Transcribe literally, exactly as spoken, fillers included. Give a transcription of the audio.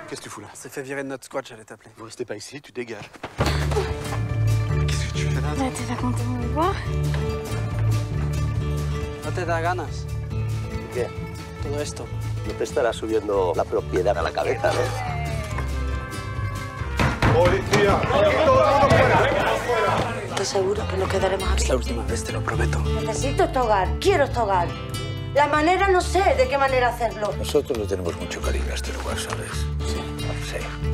Qu'est-ce que tu fous là? On s'est fait virer de notre squat, j'allais t'appeler. Vous restez pas ici, tu dégages. Qu'est-ce que tu fais là? Bah, ¿te da content de me voir? ¿No te da ganas? ¿Qué? Todo esto. No te estará subiendo la propiedad a la cabeza, ¿no? ¡Policía! ¡Todo el mundo fuera! ¿Estás seguro que nos quedaremos aquí? Es la última vez, te lo prometo. Necesito este hogar, quiero este hogar. La manera no sé de qué manera hacerlo. Nosotros le tenemos mucho cariño a este lugar, ¿sabes? Sí. Sí.